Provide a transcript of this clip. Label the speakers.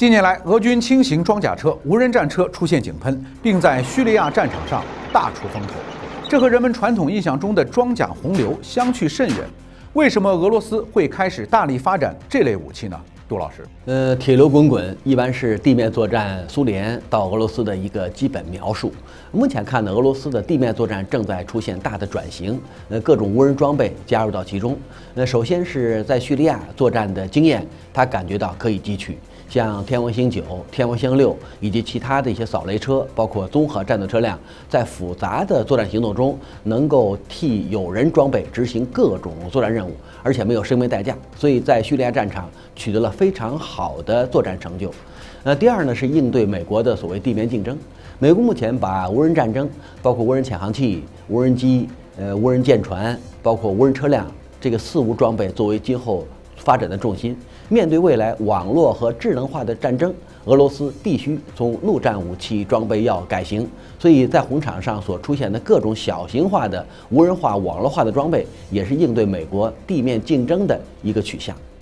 Speaker 1: 近年来，俄军轻型装甲车、无人战车出现井喷，并在叙利亚战场上大出风头，这和人们传统印象中的装甲洪流相去甚远。为什么俄罗斯会开始大力发展这类武器呢？杜老师，
Speaker 2: 铁流滚滚一般是地面作战苏联到俄罗斯的一个基本描述。目前看呢，俄罗斯的地面作战正在出现大的转型，各种无人装备加入到其中。首先是在叙利亚作战的经验，他感觉到可以汲取。像天王星9、天王星6以及其他的一些扫雷车，包括综合战斗车辆，在复杂的作战行动中，能够替有人装备执行各种作战任务，而且没有生命代价，所以在叙利亚战场取得了非常好的作战成就。第二呢是应对美国的所谓地面竞争。美国目前把无人战争，包括无人潜航器、无人机、无人舰船，包括无人车辆这个4无装备作为今后发展的重心。面对未来网络和智能化的战争，俄罗斯必须从陆战武器装备要改型，所以在红场上所出现的各种小型化的无人化、网络化的装备，也是应对美国地面竞争的一个取向。